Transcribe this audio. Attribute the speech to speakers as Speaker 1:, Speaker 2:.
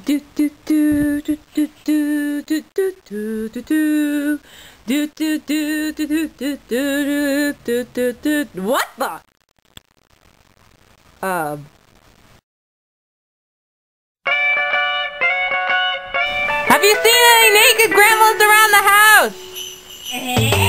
Speaker 1: Do do do do do do do do do do do. Do do do do do do do do do do. What the? Have you seen any naked gremlins around the house?